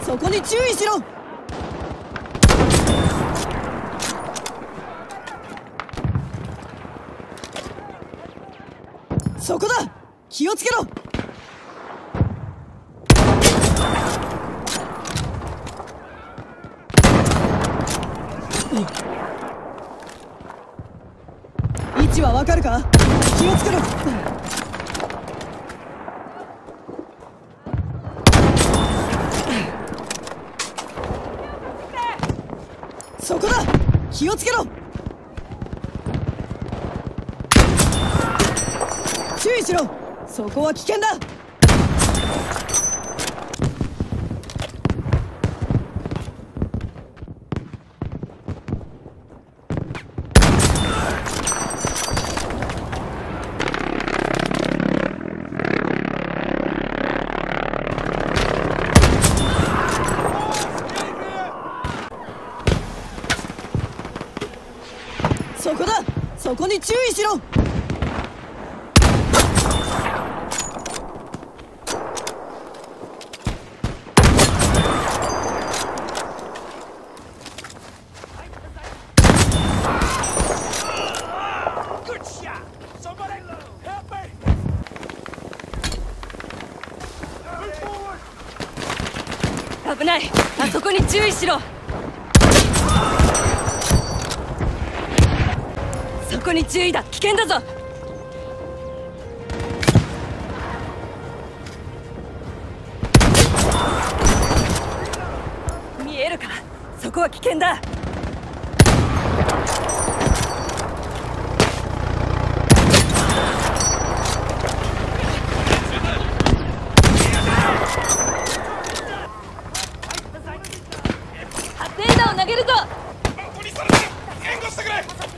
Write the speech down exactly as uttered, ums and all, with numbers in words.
そこに注意しろ。そこだ、気をつけろ。位置はわかるか。気をつけろ。そこだ、気をつけろ。注意しろ、そこは危険だ。そこだ、そこに注意しろ。 危ない、あそこに注意しろ。そこに注意だ、危険だぞ。見えるか、そこは危険だ。発煙弾を投げるぞ。 ここにされて援護してくれ。